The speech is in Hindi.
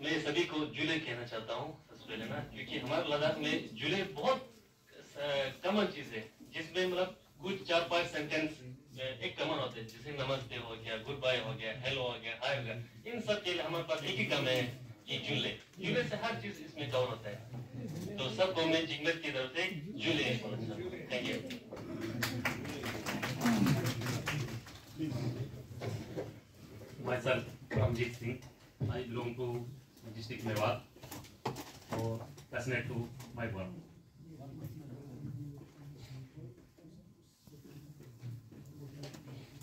मैं सभी को जुले कहना चाहता हूँ सबसे पहले ना, क्योंकि हमारे लद्दाख में जुले बहुत कॉमन चीज है, जिसमें मतलब कुछ 4-5 सेंटेंस एक कॉमन होते हैं, जैसे नमस्ते हो गया, गुड बाय हो गया, हेलो हो गया, हाय हो गया। इन सब के लिए हमारे पास एक ही काम है कि जुले। जुले से हर चीज इसमें कवर होता है। तो सबको मैं जिंगमत की तरफ से जुले बोलना चाहता हूँ। Thank you. Myself, Ramjit Singh. I belong to district Mewat, or passionate to my work.